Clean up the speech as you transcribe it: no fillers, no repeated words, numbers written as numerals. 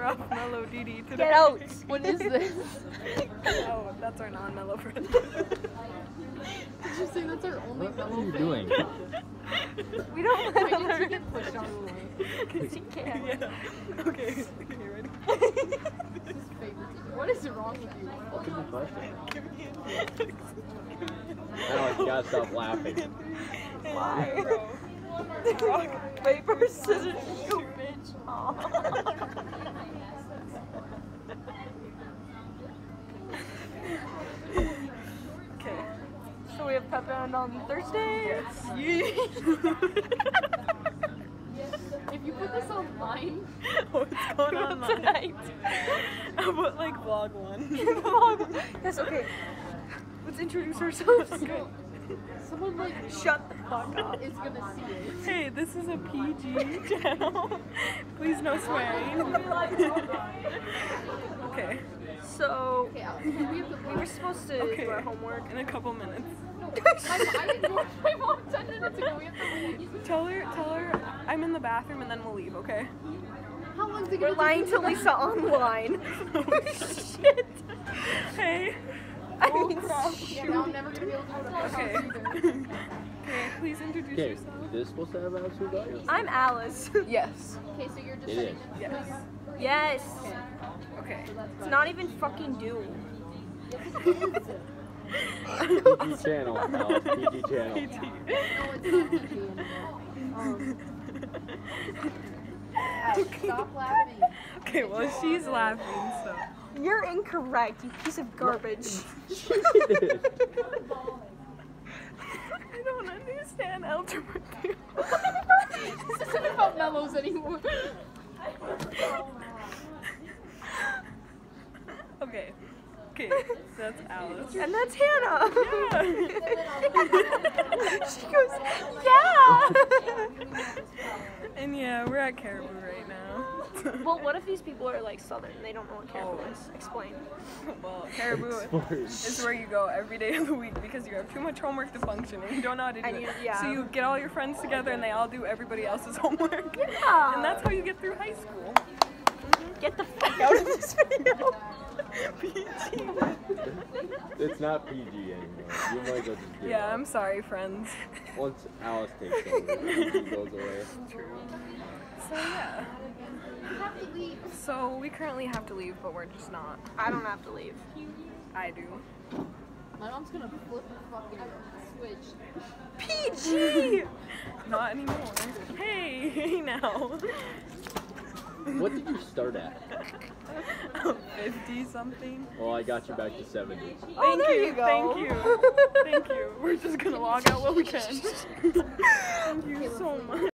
off Mellow DD today. Get out! What is this? Oh, that's our non-mellow friend. Did you say that's our only What are mellow you fan? doing? We don't Why let did you her. get pushed out of the way? Because he can't. Yeah. Okay. Okay, ready? This is favoritism. What is wrong with you? What could be question? Give me an Now you gotta stop laughing. Why? Rock. Paper, scissors, you bitch. Aw. Okay. So we have pep band on Thursday? If you put this online, What's going on Tonight. How about like vlog one? Yes, okay. Let's introduce ourselves. someone like Shut the fuck up. is gonna see it. Hey, this is a PG channel. Please no swearing. Okay. So, Okay, Alex, we have to we were supposed to Okay. do our homework. In a couple minutes. I ignored my mom 10 minutes ago. We have to leave. Tell her I'm in the bathroom and then we'll leave, okay? How long is it We're gonna lying take to you Lisa online. Shit. Hey. I mean, Yeah, now I'm never gonna be able to go to my house Okay. either. Okay, please introduce Okay, yourself. is this supposed to have absolute value? I'm Alice. Yes. Okay, so you're just It setting is. this. Yes. Yes. Okay. It's not even fucking Doom. PG channel, Alice, PG channel. No, it's not PG anymore. Stop laughing. Okay, well she's laughing, so. You're incorrect, you piece of garbage. I don't understand algebra 2. This isn't about mellows anymore. Okay. Okay, that's Alice. And that's Hannah. Yeah. She goes, yeah. And yeah, we're at Caribou right now. Well, what if these people are like Southern? They don't know what Caribou is. Explain. Well, Caribou Sports. is where you go every day of the week because you have too much homework to function and you don't know how to do And it. you- yeah. So you get all your friends together and they all do everybody else's homework. Yeah. And that's how you get through high school. Get the fuck out of this video. PG. It's not PG anymore. You might as well just give Yeah, up. I'm sorry, friends. Once Alice takes over, PG goes away. True. So yeah. You have to leave. So we currently have to leave, but we're just not. I don't have to leave. I do. My mom's gonna flip the fucking switch. PG. Not anymore. Hey, hey now. What did you start at? 50 something. Well, I got you back to 70. Oh, there you go. Thank you. Thank you. We're just gonna log out while we can. Thank you so much.